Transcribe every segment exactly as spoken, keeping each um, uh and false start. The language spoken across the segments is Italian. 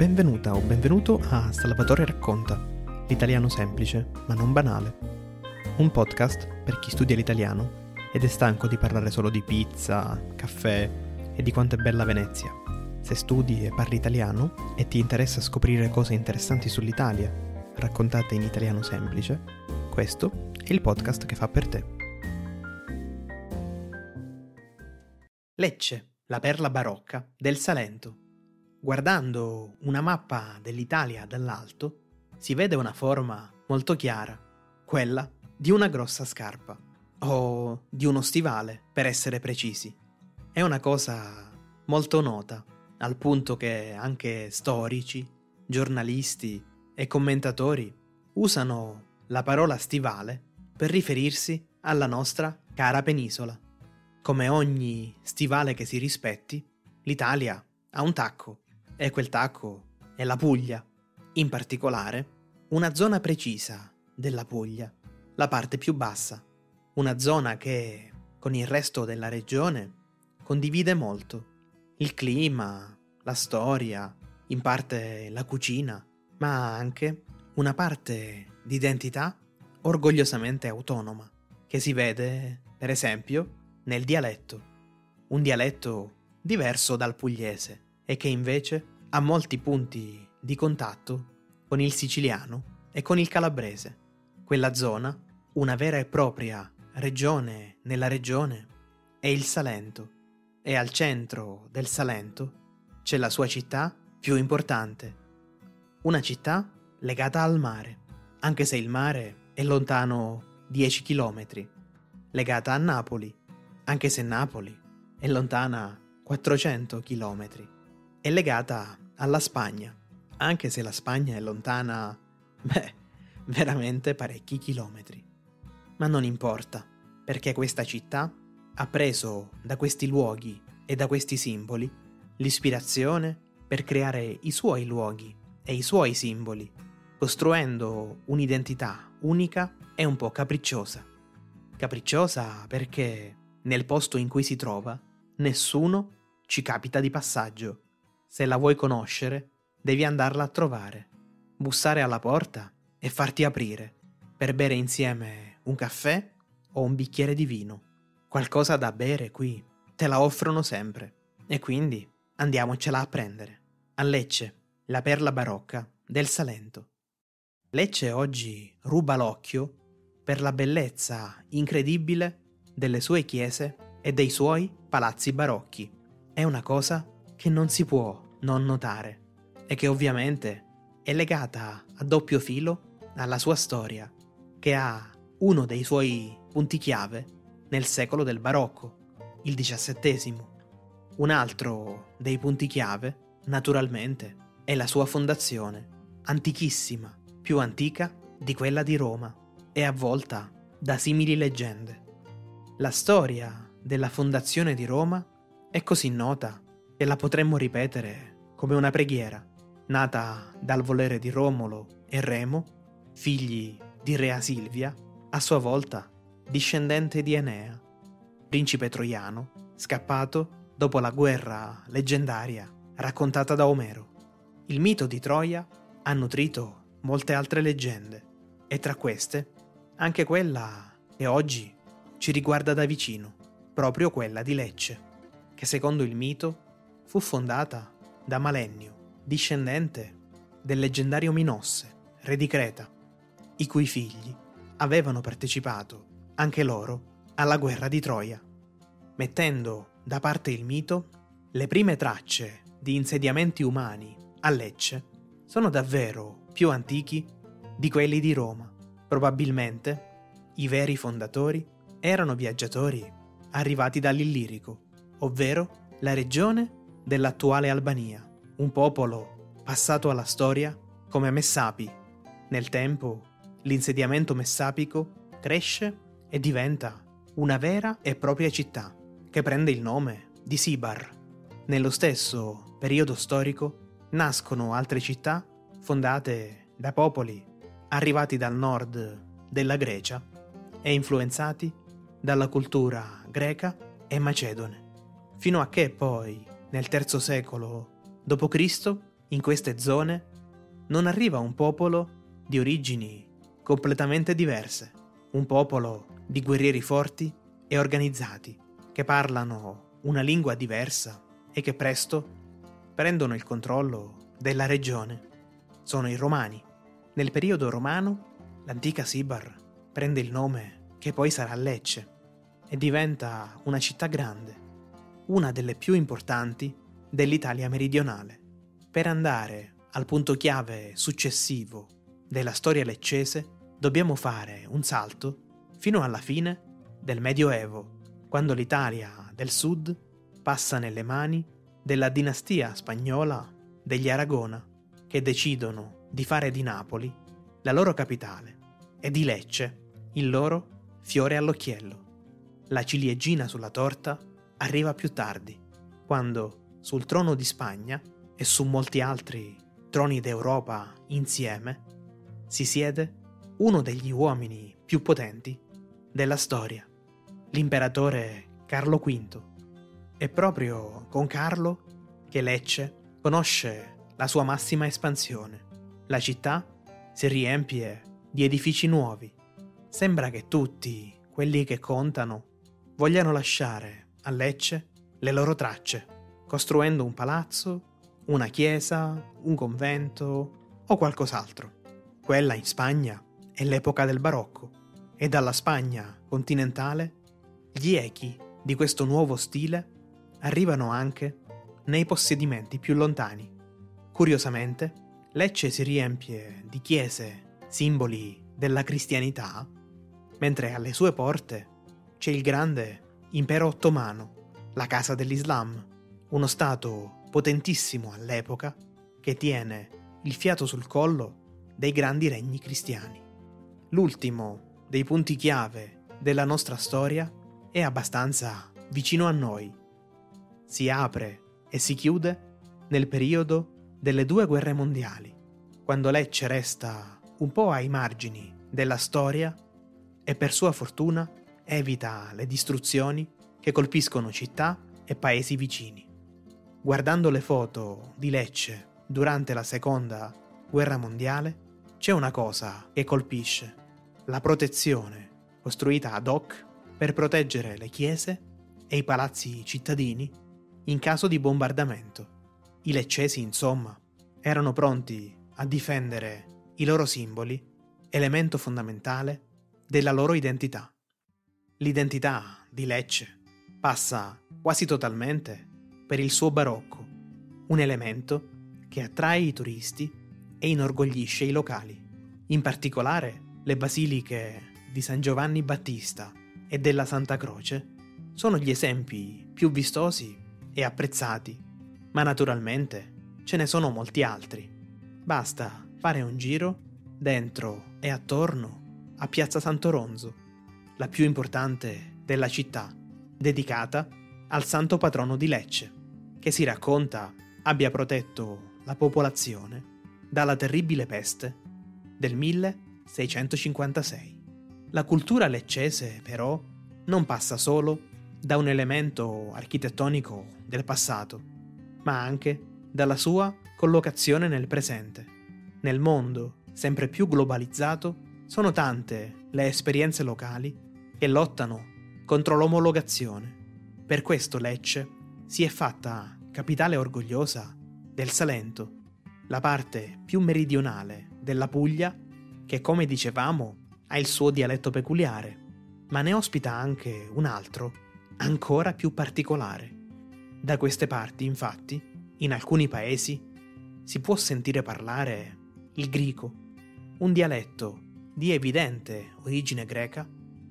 Benvenuta o benvenuto a Salvatore Racconta, l'italiano semplice ma non banale. Un podcast per chi studia l'italiano ed è stanco di parlare solo di pizza, caffè e di quanto è bella Venezia. Se studi e parli italiano e ti interessa scoprire cose interessanti sull'Italia, raccontate in italiano semplice, questo è il podcast che fa per te. Lecce, la perla barocca del Salento. Guardando una mappa dell'Italia dall'alto, si vede una forma molto chiara, quella di una grossa scarpa, o di uno stivale, per essere precisi. È una cosa molto nota, al punto che anche storici, giornalisti e commentatori usano la parola stivale per riferirsi alla nostra cara penisola. Come ogni stivale che si rispetti, l'Italia ha un tacco. E quel tacco è la Puglia, in particolare una zona precisa della Puglia, la parte più bassa, una zona che con il resto della regione condivide molto, il clima, la storia, in parte la cucina, ma anche una parte di identità orgogliosamente autonoma, che si vede, per esempio, nel dialetto, un dialetto diverso dal pugliese, e che invece ha molti punti di contatto con il siciliano e con il calabrese. Quella zona, una vera e propria regione nella regione, è il Salento, e al centro del Salento c'è la sua città più importante, una città legata al mare, anche se il mare è lontano dieci chilometri, legata a Napoli, anche se Napoli è lontana quattrocento chilometri. È legata alla Spagna, anche se la Spagna è lontana, beh, veramente parecchi chilometri. Ma non importa, perché questa città ha preso da questi luoghi e da questi simboli l'ispirazione per creare i suoi luoghi e i suoi simboli, costruendo un'identità unica e un po' capricciosa. Capricciosa perché nel posto in cui si trova nessuno ci capita di passaggio. Se la vuoi conoscere, devi andarla a trovare, bussare alla porta e farti aprire, per bere insieme un caffè o un bicchiere di vino. Qualcosa da bere qui te la offrono sempre, e quindi andiamocela a prendere. A Lecce, la perla barocca del Salento. Lecce oggi ruba l'occhio per la bellezza incredibile delle sue chiese e dei suoi palazzi barocchi. È una cosa che non si può non notare e che ovviamente è legata a doppio filo alla sua storia, che ha uno dei suoi punti chiave nel secolo del barocco, il diciassettesimo. Un altro dei punti chiave, naturalmente, è la sua fondazione, antichissima, più antica di quella di Roma e avvolta da simili leggende. La storia della fondazione di Roma è così nota che la potremmo ripetere come una preghiera, nata dal volere di Romolo e Remo, figli di Rea Silvia, a sua volta discendente di Enea, principe troiano, scappato dopo la guerra leggendaria raccontata da Omero. Il mito di Troia ha nutrito molte altre leggende, e tra queste anche quella che oggi ci riguarda da vicino, proprio quella di Lecce, che secondo il mito fu fondata da Malennio, discendente del leggendario Minosse, re di Creta, i cui figli avevano partecipato, anche loro, alla guerra di Troia. Mettendo da parte il mito, le prime tracce di insediamenti umani a Lecce sono davvero più antichi di quelli di Roma. Probabilmente i veri fondatori erano viaggiatori arrivati dall'Illirico, ovvero la regione dell'attuale Albania, un popolo passato alla storia come Messapi. Nel tempo, l'insediamento messapico cresce e diventa una vera e propria città, che prende il nome di Sibar. Nello stesso periodo storico nascono altre città fondate da popoli arrivati dal nord della Grecia e influenzati dalla cultura greca e macedone, fino a che poi, nel terzo secolo dopo Cristo, In queste zone non arriva un popolo di origini completamente diverse, un popolo di guerrieri forti e organizzati, che parlano una lingua diversa e che presto prendono il controllo della regione. Sono i Romani. Nel periodo romano, l'antica Sibar prende il nome che poi sarà Lecce e diventa una città grande, una delle più importanti dell'Italia meridionale. Per andare al punto chiave successivo della storia leccese, dobbiamo fare un salto fino alla fine del Medioevo, quando l'Italia del Sud passa nelle mani della dinastia spagnola degli Aragona, che decidono di fare di Napoli la loro capitale e di Lecce il loro fiore all'occhiello. La ciliegina sulla torta arriva più tardi, quando sul trono di Spagna e su molti altri troni d'Europa insieme si siede uno degli uomini più potenti della storia, l'imperatore Carlo quinto. È proprio con Carlo che Lecce conosce la sua massima espansione. La città si riempie di edifici nuovi. Sembra che tutti quelli che contano vogliano lasciare a Lecce le loro tracce, costruendo un palazzo, una chiesa, un convento o qualcos'altro. Quella in Spagna è l'epoca del barocco e dalla Spagna continentale gli echi di questo nuovo stile arrivano anche nei possedimenti più lontani. Curiosamente, Lecce si riempie di chiese, simboli della cristianità, mentre alle sue porte c'è il grande impero ottomano, la casa dell'Islam, uno stato potentissimo all'epoca che tiene il fiato sul collo dei grandi regni cristiani. L'ultimo dei punti chiave della nostra storia è abbastanza vicino a noi. Si apre e si chiude nel periodo delle due guerre mondiali, quando Lecce resta un po' ai margini della storia e per sua fortuna evita le distruzioni che colpiscono città e paesi vicini. Guardando le foto di Lecce durante la seconda guerra mondiale, c'è una cosa che colpisce: la protezione costruita ad hoc per proteggere le chiese e i palazzi cittadini in caso di bombardamento. I leccesi, insomma, erano pronti a difendere i loro simboli, elemento fondamentale della loro identità. L'identità di Lecce passa quasi totalmente per il suo barocco, un elemento che attrae i turisti e inorgoglisce i locali. In particolare, le basiliche di San Giovanni Battista e della Santa Croce sono gli esempi più vistosi e apprezzati, ma naturalmente ce ne sono molti altri. Basta fare un giro dentro e attorno a Piazza Santo Ronzo, la più importante della città, dedicata al santo patrono di Lecce, che si racconta abbia protetto la popolazione dalla terribile peste del milleseicentocinquantasei. La cultura leccese, però, non passa solo da un elemento architettonico del passato, ma anche dalla sua collocazione nel presente. Nel mondo sempre più globalizzato sono tante le esperienze locali che lottano contro l'omologazione. Per questo Lecce si è fatta capitale orgogliosa del Salento, la parte più meridionale della Puglia che, come dicevamo, ha il suo dialetto peculiare, ma ne ospita anche un altro, ancora più particolare. Da queste parti, infatti, in alcuni paesi si può sentire parlare il grico, un dialetto di evidente origine greca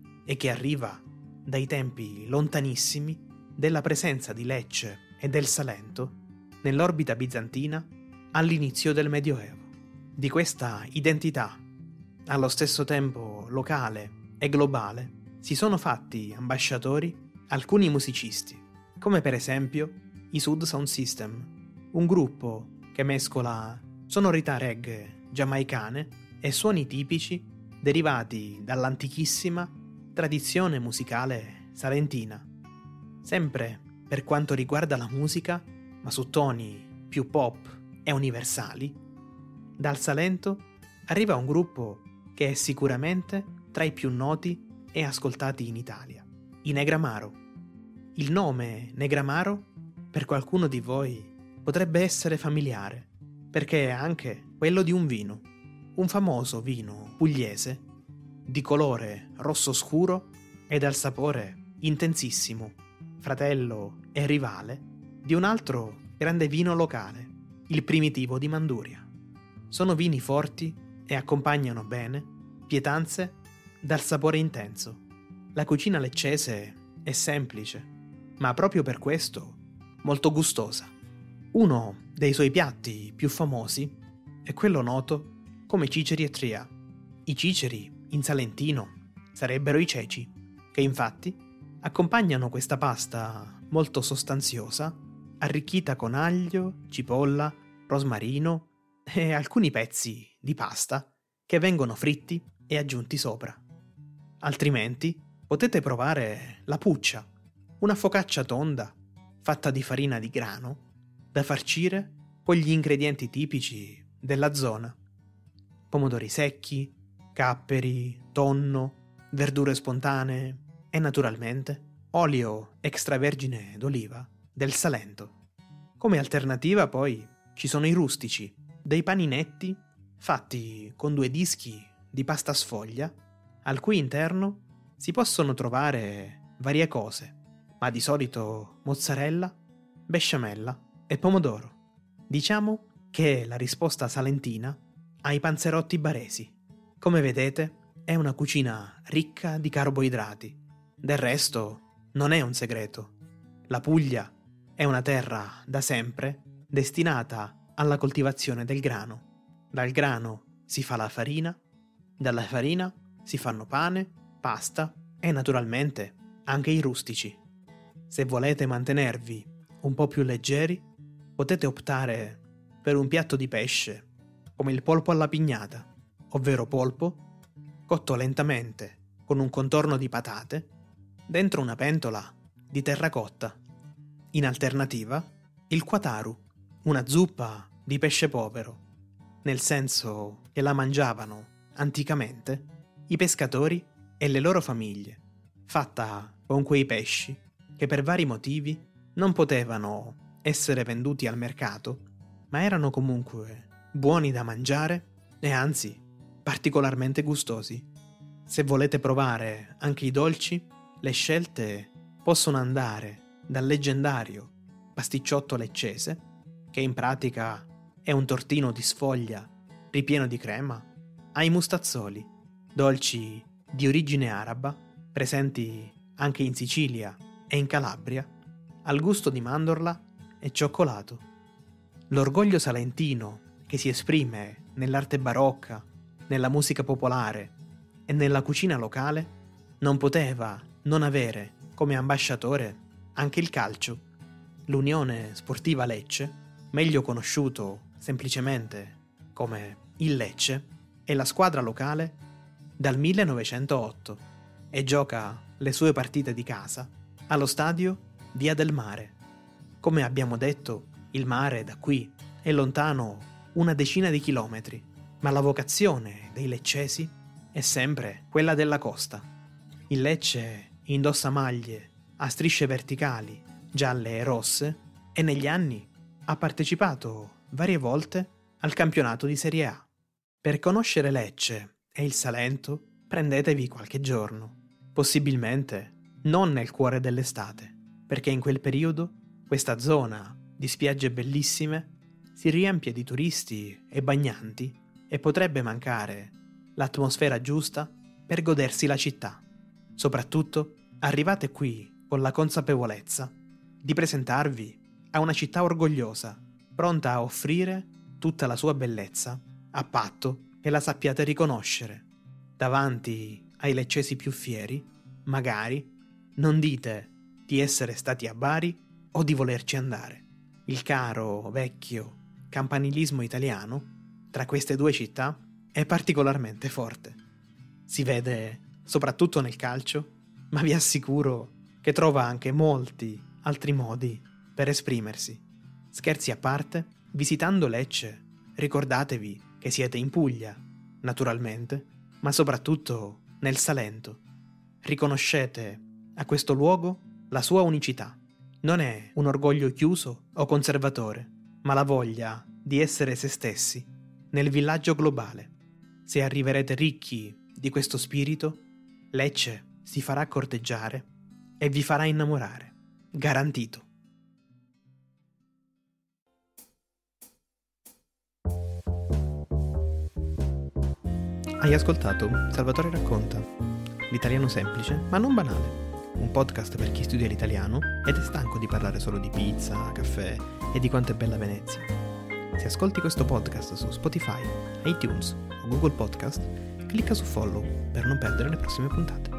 e che arriva dai tempi lontanissimi della presenza di Lecce e del Salento nell'orbita bizantina all'inizio del Medioevo. Di questa identità, allo stesso tempo locale e globale, si sono fatti ambasciatori alcuni musicisti, come per esempio i Sud Sound System, un gruppo che mescola sonorità reggae giamaicane e suoni tipici derivati dall'antichissima tradizione musicale salentina. Sempre per quanto riguarda la musica, ma su toni più pop e universali, dal Salento arriva un gruppo che è sicuramente tra i più noti e ascoltati in Italia, i Negramaro. Il nome Negramaro per qualcuno di voi potrebbe essere familiare, perché è anche quello di un vino, un famoso vino pugliese di colore rosso scuro e dal sapore intensissimo, fratello e rivale di un altro grande vino locale, il Primitivo di Manduria. Sono vini forti e accompagnano bene pietanze dal sapore intenso. La cucina leccese è semplice, ma proprio per questo molto gustosa. Uno dei suoi piatti più famosi è quello noto come ciceri e tria. I ciceri, in salentino, sarebbero i ceci, che infatti accompagnano questa pasta molto sostanziosa, arricchita con aglio, cipolla, rosmarino e alcuni pezzi di pasta che vengono fritti e aggiunti sopra. Altrimenti potete provare la puccia, una focaccia tonda fatta di farina di grano da farcire con gli ingredienti tipici della zona: pomodori secchi, capperi, tonno, verdure spontanee e naturalmente olio extravergine d'oliva del Salento. Come alternativa poi ci sono i rustici, dei paninetti fatti con due dischi di pasta sfoglia al cui interno si possono trovare varie cose, ma di solito mozzarella, besciamella e pomodoro. Diciamo che è la risposta salentina ai panzerotti baresi. Come vedete, è una cucina ricca di carboidrati. Del resto, non è un segreto. La Puglia è una terra da sempre destinata alla coltivazione del grano. Dal grano si fa la farina, dalla farina si fanno pane, pasta e naturalmente anche i rustici. Se volete mantenervi un po' più leggeri, potete optare per un piatto di pesce come il polpo alla pignata, ovvero polpo cotto lentamente con un contorno di patate dentro una pentola di terracotta. In alternativa, il quataru, una zuppa di pesce povero, nel senso che la mangiavano anticamente i pescatori e le loro famiglie, fatta con quei pesci che per vari motivi non potevano essere venduti al mercato, ma erano comunque buoni da mangiare e anzi particolarmente gustosi. Se volete provare anche i dolci, le scelte possono andare dal leggendario pasticciotto leccese, che in pratica è un tortino di sfoglia ripieno di crema, ai mustazzoli, dolci di origine araba, presenti anche in Sicilia e in Calabria, al gusto di mandorla e cioccolato. L'orgoglio salentino che si esprime nell'arte barocca, nella musica popolare e nella cucina locale non poteva non avere come ambasciatore anche il calcio. L'Unione Sportiva Lecce, meglio conosciuto semplicemente come il Lecce, è la squadra locale dal millenovecentootto e gioca le sue partite di casa allo stadio Via del Mare. Come abbiamo detto, il mare da qui è lontano una decina di chilometri, ma la vocazione dei leccesi è sempre quella della costa. Il Lecce indossa maglie a strisce verticali gialle e rosse e negli anni ha partecipato varie volte al campionato di Serie A. Per conoscere Lecce e il Salento prendetevi qualche giorno, possibilmente non nel cuore dell'estate, perché in quel periodo questa zona di spiagge bellissime si riempie di turisti e bagnanti e potrebbe mancare l'atmosfera giusta per godersi la città. Soprattutto arrivate qui con la consapevolezza di presentarvi a una città orgogliosa, pronta a offrire tutta la sua bellezza, a patto che la sappiate riconoscere. Davanti ai leccesi più fieri, magari, non dite di essere stati a Bari o di volerci andare. Il caro, vecchio campanilismo italiano tra queste due città è particolarmente forte. Si vede soprattutto nel calcio, ma vi assicuro che trova anche molti altri modi per esprimersi. Scherzi a parte, Visitando Lecce, ricordatevi che siete in Puglia, naturalmente, ma soprattutto nel Salento. Riconoscete a questo luogo la sua unicità. Non è un orgoglio chiuso o conservatore, ma la voglia di essere se stessi nel villaggio globale. Se arriverete ricchi di questo spirito, Lecce si farà corteggiare e vi farà innamorare. Garantito. Hai ascoltato Salvatore Racconta, l'italiano semplice ma non banale, un podcast per chi studia l'italiano ed è stanco di parlare solo di pizza, caffè e di quanto è bella Venezia. Se ascolti questo podcast su Spotify, iTunes o Google Podcast, clicca su follow per non perdere le prossime puntate.